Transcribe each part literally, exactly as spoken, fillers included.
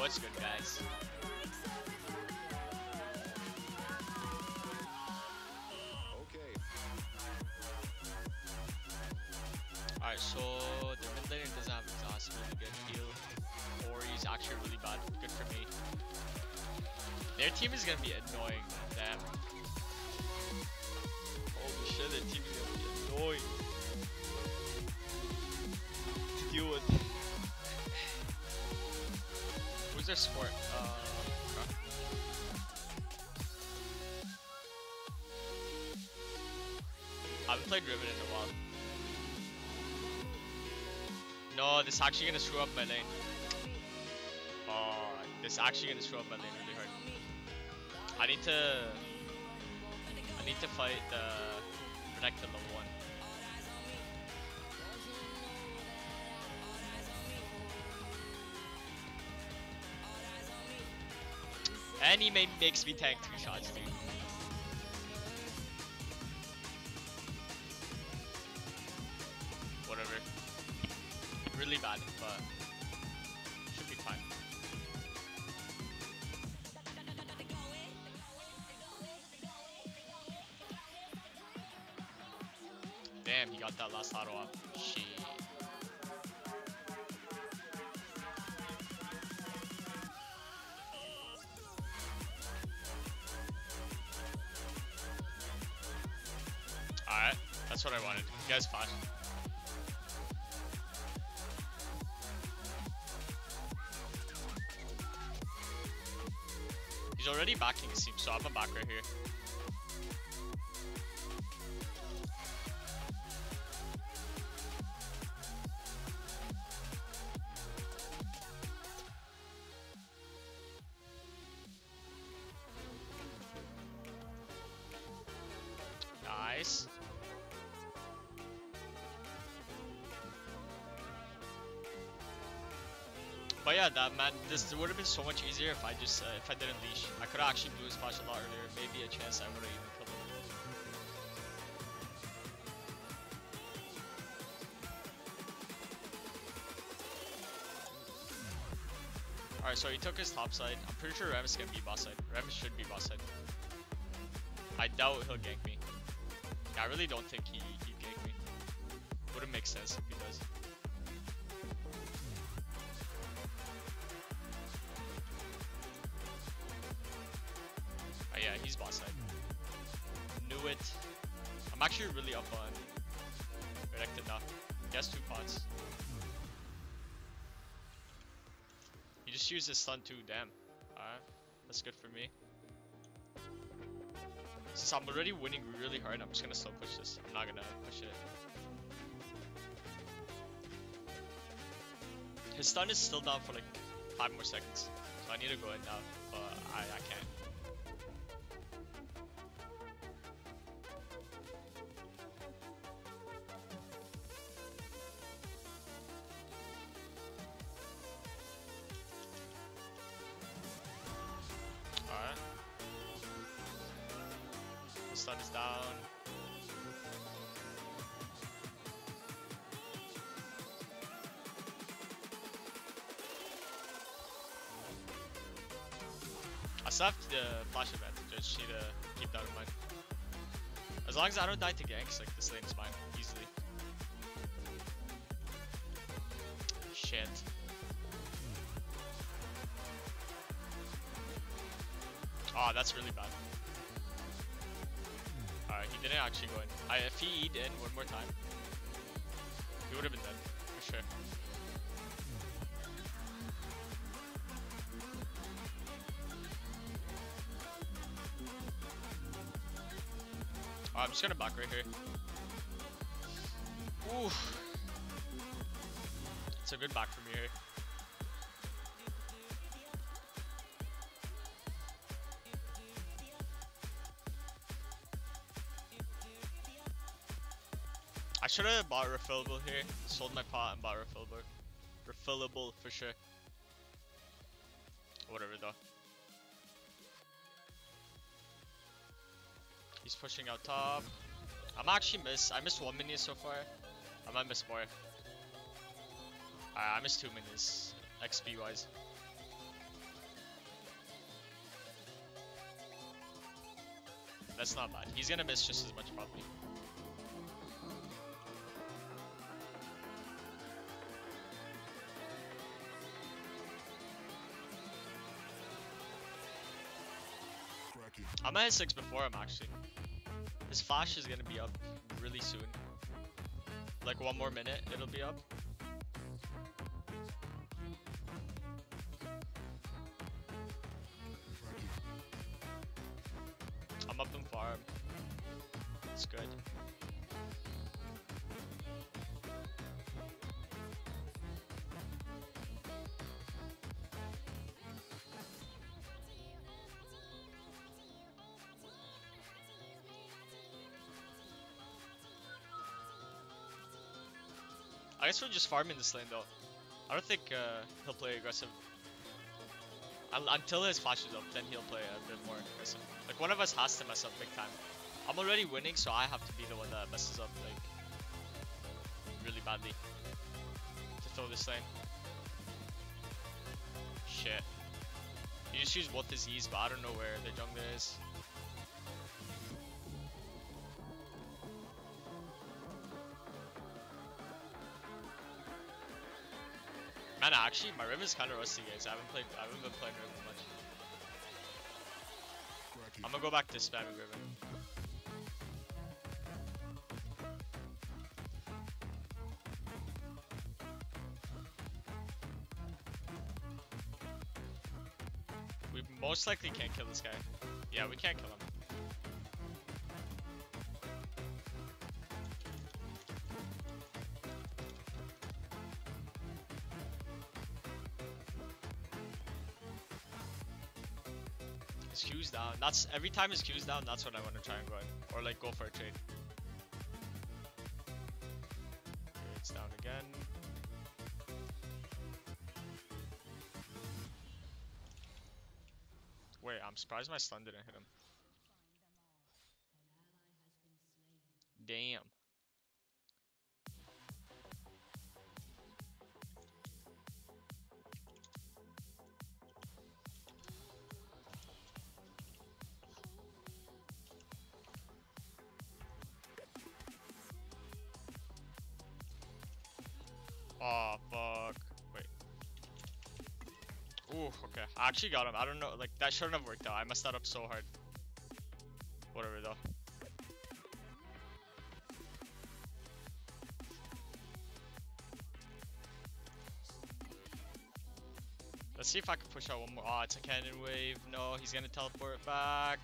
What's good, guys? Okay. Alright, so the mid laner doesn't have exhaust, really good heal. Or he's actually really bad. Good for me. Their team is gonna be annoying, damn. Holy shit, their team is gonna be annoying to deal with. Who's their support? Uh, okay. I haven't played Riven in a while. No, this is actually gonna screw up my lane. Oh, this is actually gonna screw up my lane really hard. I need to... I need to fight the... Protect the level one. And he may, makes me tank three shots, dude. Whatever. Really bad, but should be fine. Damn, he got that last auto up. Shit. Alright, that's what I wanted. You guys fine. He's already backing his team, so I'm a back right here. Nice. But yeah, that man, this would have been so much easier if I just, uh, if I didn't leash. I could have actually blew his flash a lot earlier. Maybe a chance I would have even killed him. Alright, so he took his top side. I'm pretty sure Rammus is gonna be boss side. Rammus should be boss side. I doubt he'll gank me. Yeah, I really don't think he, he'd gank me. Wouldn't make sense if he does. Oh yeah, he's boss side. Knew it. I'm actually really up on Redacted now. He has two pots. He just used his stun too, damn. Alright, that's good for me. Since I'm already winning really hard, I'm just gonna slow push this. I'm not gonna push it. His stun is still down for like five more seconds. So I need to go in now, but I, I can't. Alright. The stun is down. I still have the flash advantage, I just need to keep that in mind. As long as I don't die to ganks, like this lane is mine, easily. Shit. Oh, that's really bad. Alright, he didn't actually go in. I, if he E'd in one more time, he would have been dead, for sure. Oh, I'm just gonna back right here. Oof. It's a good back from here. I should have bought refillable here. Sold my pot and bought refillable. Refillable for sure. Whatever though. He's pushing out top. I'm actually miss. I missed one minis so far. I might miss more. Uh, I missed two minis, X P wise. That's not bad. He's gonna miss just as much probably. I'm at six before him actually. His flash is gonna be up really soon. Like one more minute, it'll be up. I'm up in farm. It's good. I guess we're just farming this lane though. I don't think uh, he'll play aggressive. Un until his flash is up, then he'll play a bit more aggressive. Like one of us has to mess up big time. I'm already winning, so I have to be the one that messes up like really badly to throw this lane. Shit. You just use both his E's, but I don't know where the jungler is. Man, actually, my Riven's kind of rusty, guys. I haven't played. I haven't been playing Riven much. I'm gonna go back to spamming Riven. We most likely can't kill this guy. Yeah, we can't kill him. His Q's down. That's every time his Q's down, that's when I want to try and go in. Or like go for a trade. Okay, it's down again. Wait, I'm surprised my stun didn't hit him. Damn. Oh, fuck. Wait. Ooh, okay. I actually got him. I don't know. Like, that shouldn't have worked out. I messed that up so hard. Whatever, though. Let's see if I can push out one more. Oh, it's a cannon wave. No, he's gonna teleport back.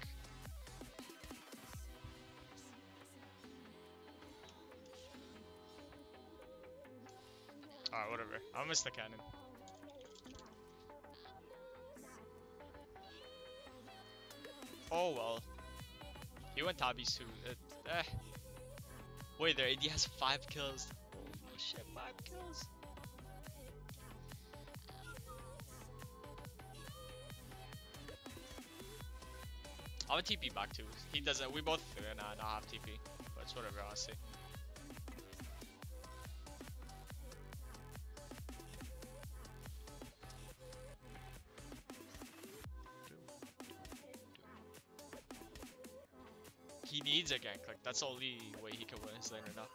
Alright, whatever. I missed the cannon. Oh well. He went Tabis too. It, eh. Wait, their A D has five kills. Holy shit, five kills. I'm a T P back too. He doesn't. We both uh, nah, not have T P, but it's whatever, honestly. He needs a gank. Like that's the only way he can win his lane right now.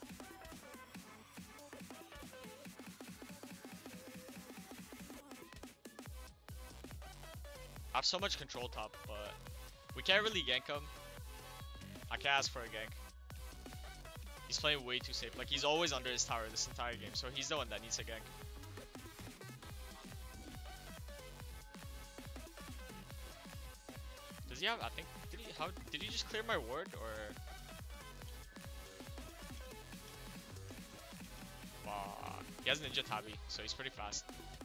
I have so much control top, but we can't really gank him. I can't ask for a gank. He's playing way too safe. Like he's always under his tower this entire game, so he's the one that needs a gank. Does he have? I think. Did he? How? Did he just clear my ward or? Wow. He has Ninja Tabi, so he's pretty fast.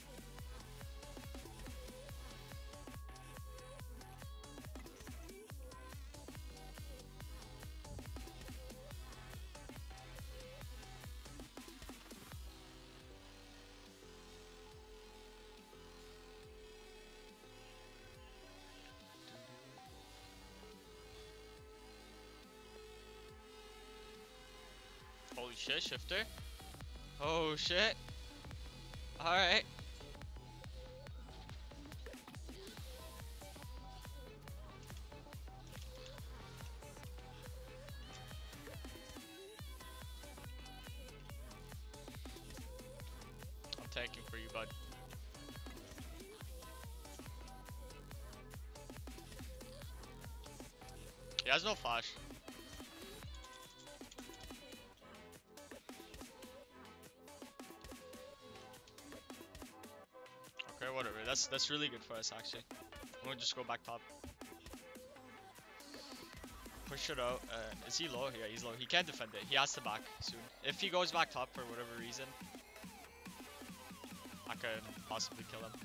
Holy shit, shifter. Oh shit. Alright. tanking for you, bud. He has no flash. Okay, whatever. That's that's really good for us actually. I'm gonna just go back top. Push it out. Uh, is he low? Yeah, he's low. He can't defend it. He has to back soon. If he goes back top for whatever reason, I could possibly kill him.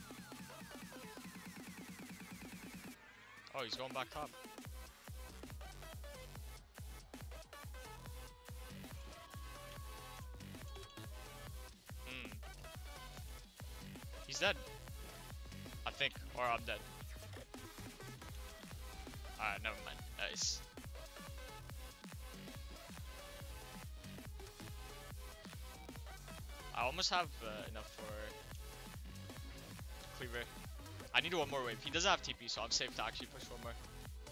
Oh, he's going back top. Hmm. He's dead. I think. Or I'm dead. Alright, never mind. Nice. I almost have uh, enough for Cleaver. I need one more wave. He doesn't have T P, so I'm safe to actually push one more.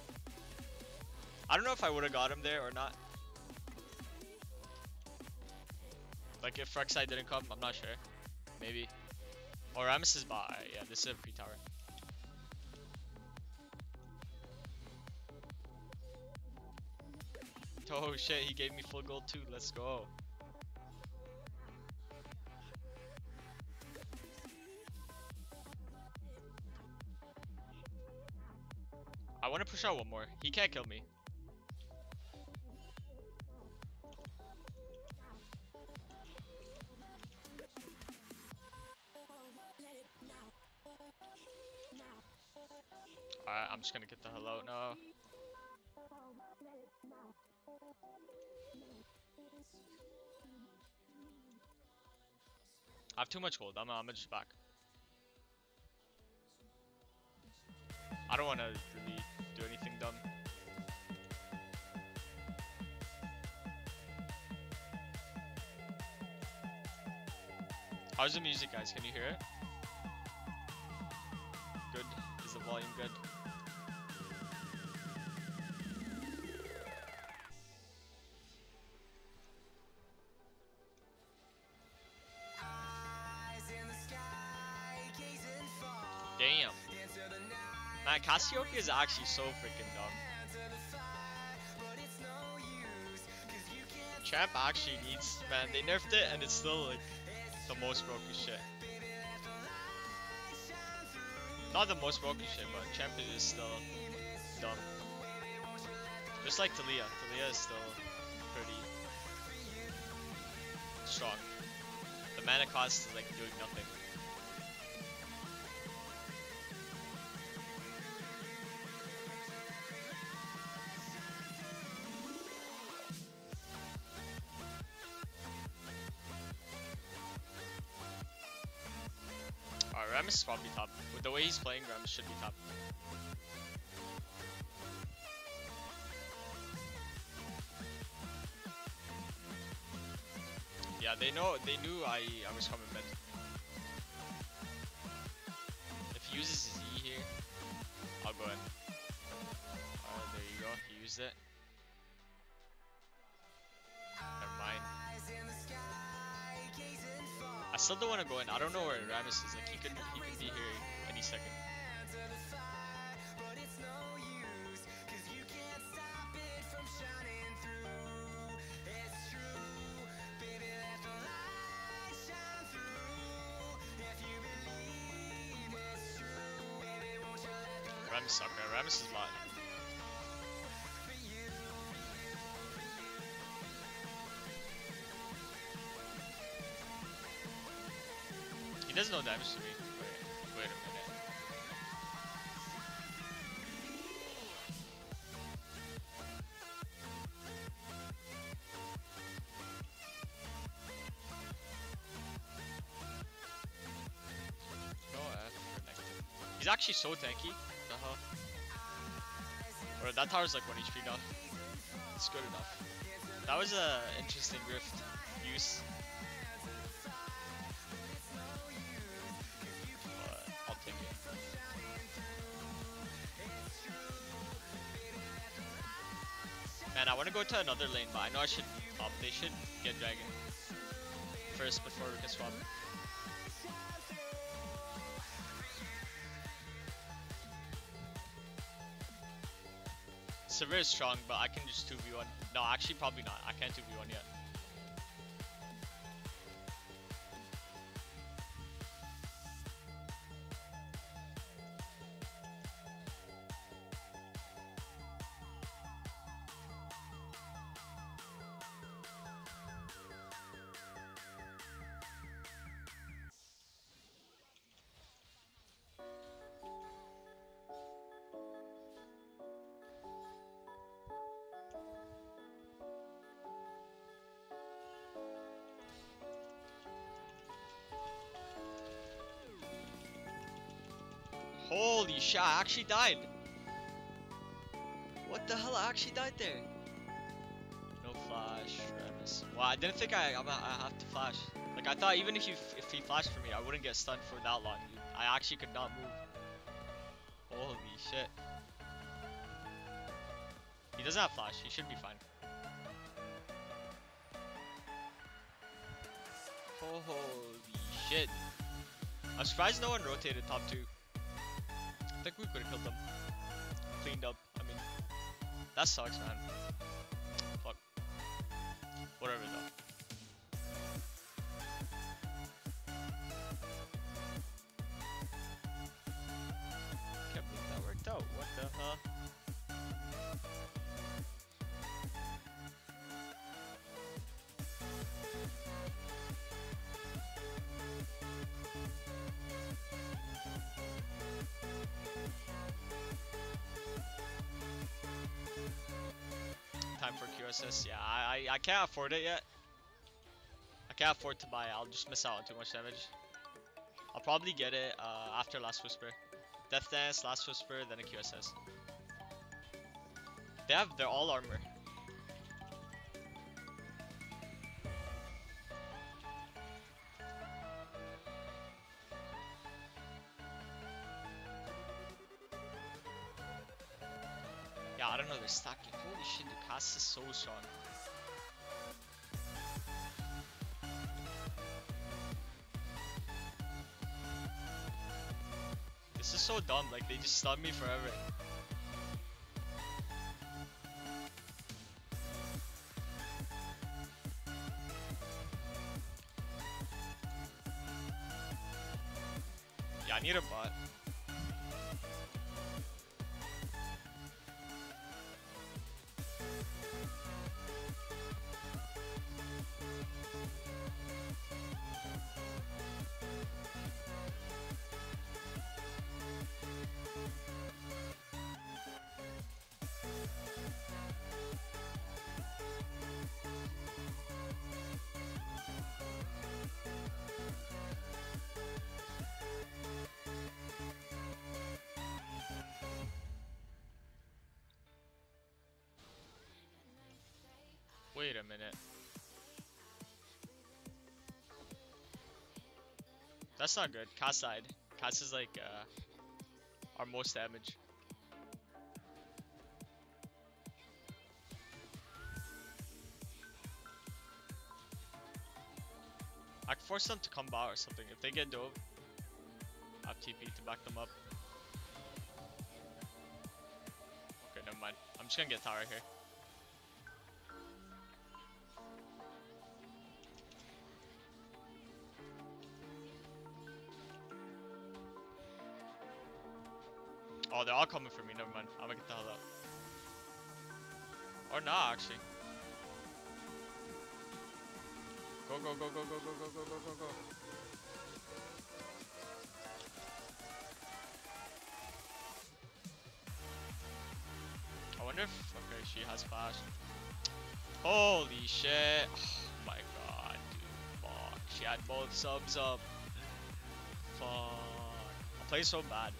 I don't know if I would have got him there or not. Like if Rek'Sai didn't come, I'm not sure. Maybe. Or Rammus is bot. Yeah, this is a pre-tower. Oh shit, he gave me full gold too. Let's go. I want to push out one more. He can't kill me. Alright, I'm just gonna get the hell out now. I have too much gold. I'm, I'm just back. I don't want to really do anything dumb. How's the music, guys? Can you hear it? Good. Is the volume good? Damn. Man, Cassiopeia is actually so freaking dumb. Champ actually needs, man, they nerfed it and it's still like the most broken shit. Not the most broken shit, but Champ is still dumb. Just like Taliyah. Taliyah is still pretty strong. The mana cost is like doing nothing. Alright, Rammus is probably top. With the way he's playing, Rammus should be top. Yeah, they know. They knew I I was coming mid. If he uses his E here, I'll go in. Alright, there you go. He used it. Never mind. I still don't want to go in. I don't know where Rammus is. Like he could he could be here any second. Rammus, okay, Rammus is bot. He does no damage to me. Wait, wait a minute. No F connected. He's actually so tanky. The hell? Bro, that tower's like one H P now. It's good enough. That was a interesting rift use. But I'll take it. Man, I want to go to another lane, but I know I should top. They should get dragon first before we can swap. server is strong, but I can just two v one. No, actually, probably not. I can't two v one yet. Holy shit, I actually died. What the hell? I actually died there. No flash, Travis. Well, I didn't think I, I'm, I have to flash. Like, I thought even if you if he flashed for me, I wouldn't get stunned for that long. I actually could not move. Holy shit. He doesn't have flash. He should be fine. Holy shit. I'm surprised no one rotated top two. I think we could have killed them. Cleaned up. I mean, that sucks, man. Fuck. Whatever, though. Can't believe that worked out. What the hell? Time for Q S S. Yeah, I, I I can't afford it yet. I can't afford to buy it. I'll just miss out on too much damage. I'll probably get it uh, after Last Whisper. Death Dance, Last Whisper, then a Q S S. They have, they're all armor. Yeah, I don't know, they're stacking. Holy shit, the cast is so strong. This is so dumb, like they just stun me forever. Yeah, I need a bot. Wait a minute. That's not good. Cass side. Cass is like uh, our most damage. I can force them to come back or something. If they get dove, I have T P to back them up. Okay, never mind. I'm just gonna get tower here. Oh, they're all coming for me. Never mind. I'm gonna get the hell out. Or not, actually. Go, go, go, go, go, go, go, go, go, go, go. I wonder if... Okay, she has flash. Holy shit. Oh my god, dude. Fuck. She had both subs up. Fuck. I play so bad.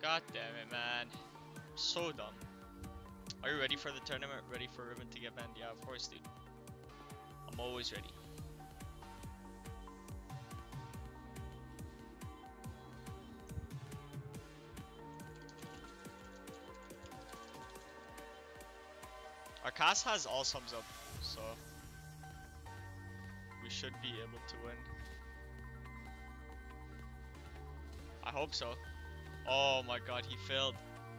God damn it, man. So dumb. Are you ready for the tournament? Ready for Ribbon to get banned? Yeah, of course, dude. I'm always ready. Our cast has all sums up, so we should be able to win. I hope so. Oh my god, he failed.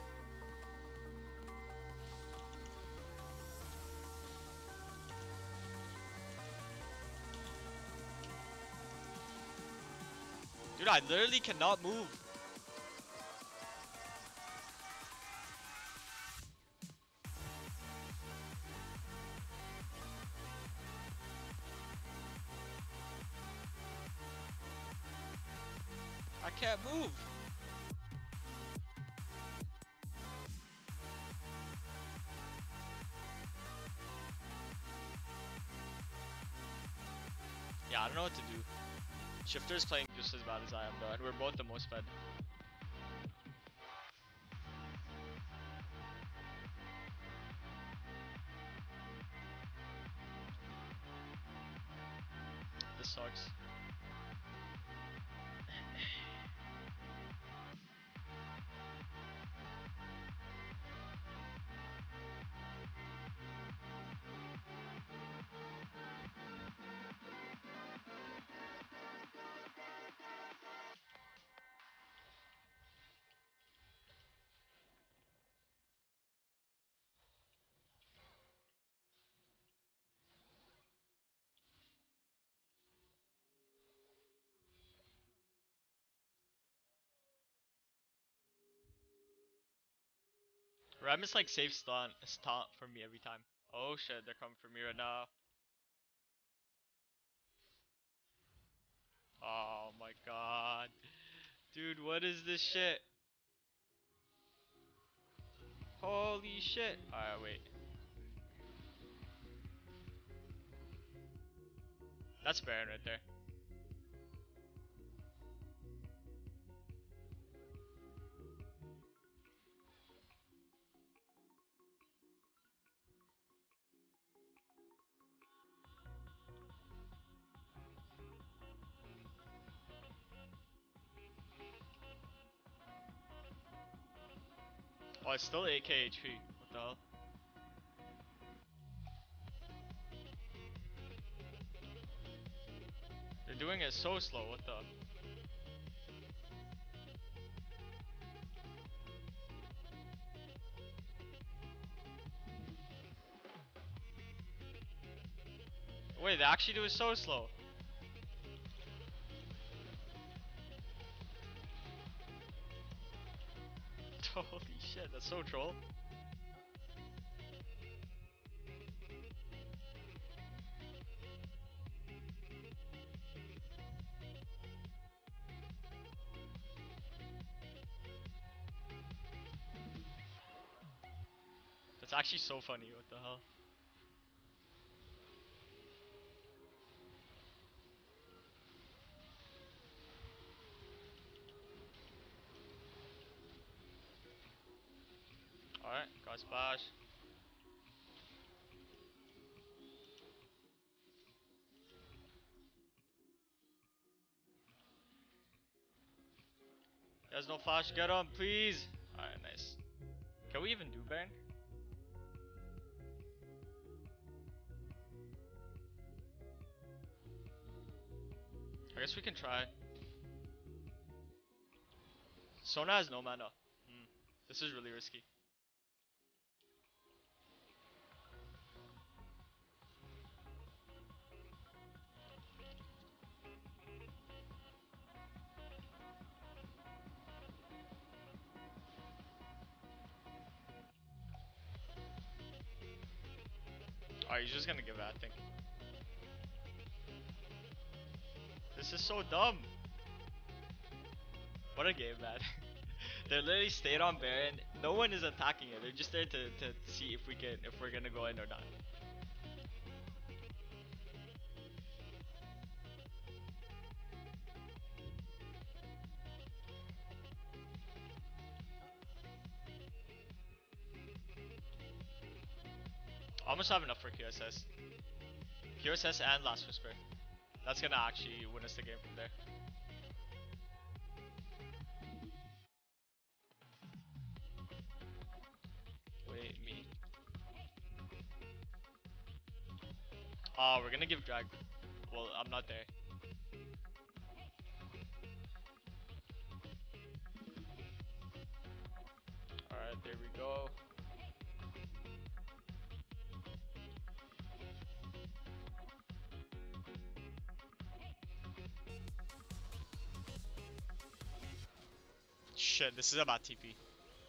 Dude, I literally cannot move. I can't move. Yeah, I don't know what to do. Shifter's playing just as bad as I am though, and we're both the most fed. This sucks. Ram is like safe stunt, stunt for me every time. Oh shit, they're coming for me right now. Oh my god. Dude, what is this shit? Holy shit. Alright, wait. That's Baron right there. Oh, it's still eight K H P. What the hell? They're doing it so slow. What the? Wait, they actually do it so slow. Holy shit, that's so troll. That's actually so funny. What the hell? Alright, got splash. There's no flash. Get him, please. Alright, nice. Can we even do Baron? I guess we can try. Sona has no mana. Hmm. This is really risky. Alright, he's just gonna give it, I think. This is so dumb. What a game, man. They literally stayed on Baron. No one is attacking it. They're just there to, to see if we can if we're gonna go in or not. almost have enough for Q S S. Q S S and Last Whisper. That's gonna actually win us the game from there. Wait, me. Oh, we're gonna give drag. Well, I'm not there. Alright, there we go. Shit, this is about T P.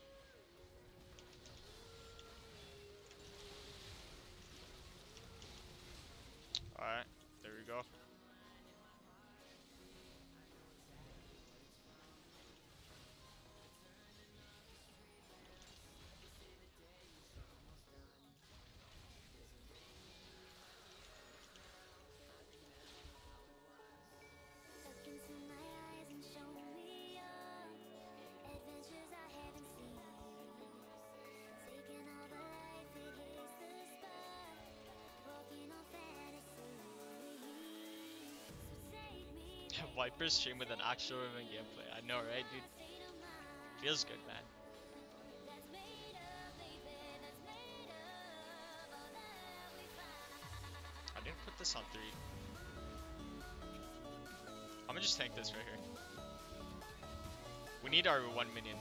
Alright, there we go. Viper's stream with an actual women gameplay. I know, right, dude? Feels good, man. I didn't put this on three. I'm gonna just tank this right here. We need our one minion.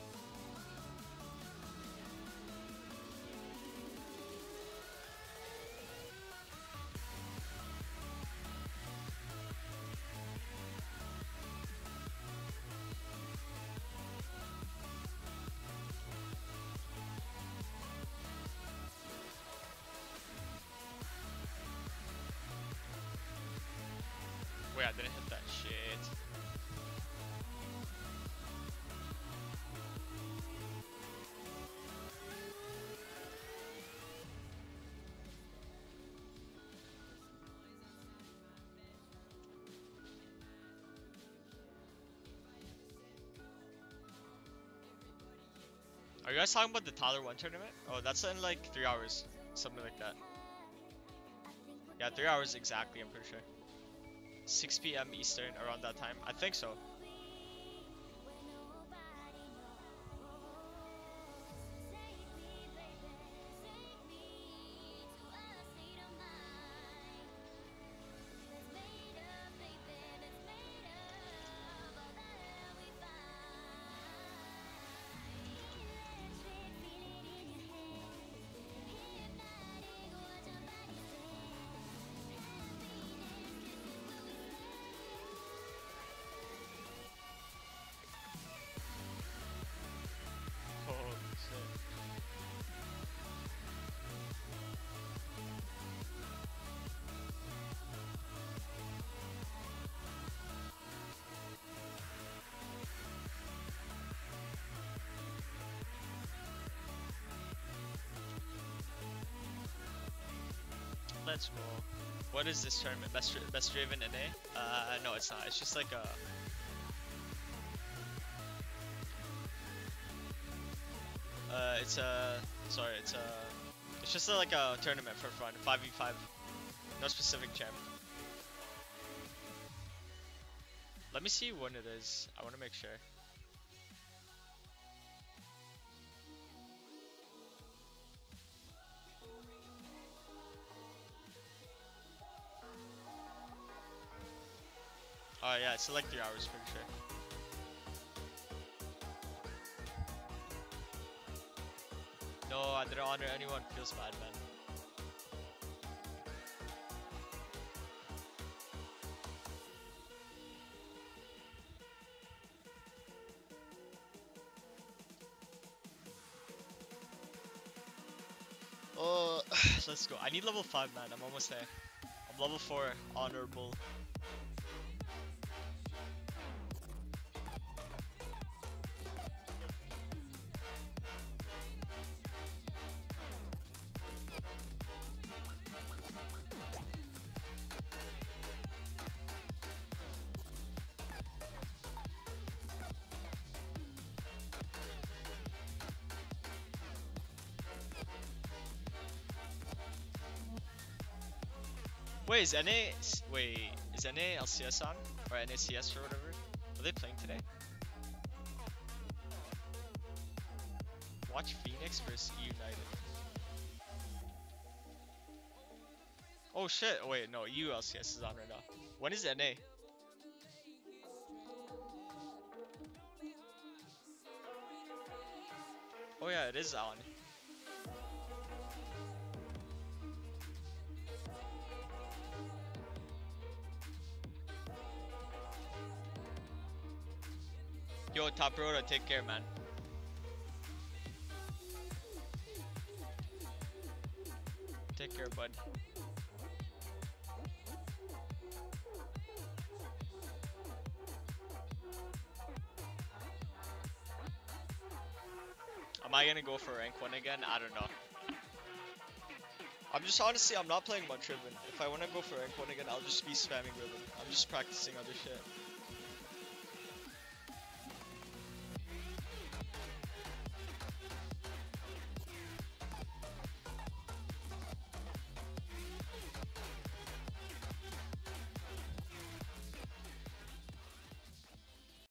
Wait, I didn't hit that shit. Are you guys talking about the Tyler one tournament? Oh, that's in like three hours. Something like that. Yeah, three hours exactly, I'm pretty sure. six P M Eastern, around that time. I think so. Let's go. What is this tournament? Best Best Draven N A? Uh, no, it's not. It's just like a. Uh, it's a. Sorry, it's a. It's just a, like a tournament for fun. five v five. No specific champ. Let me see when it is. I want to make sure. Oh yeah, it's like three hours, pretty sure. No, I didn't honor anyone. Feels bad, man. Oh, let's go. I need level five, man. I'm almost there. I'm level four, honorable. Wait, is N A s- wait, is N A L C S on? Or N A C S or whatever? Are they playing today? Watch Phoenix versus United. Oh shit, oh, wait, no, U L C S is on right now. When is N A? Oh yeah, it is on. Yo, Top Rota, take care, man. Take care, bud. Am I gonna go for rank one again? I don't know. I'm just honestly, I'm not playing much Ribbon. If I wanna go for rank one again, I'll just be spamming Ribbon. I'm just practicing other shit.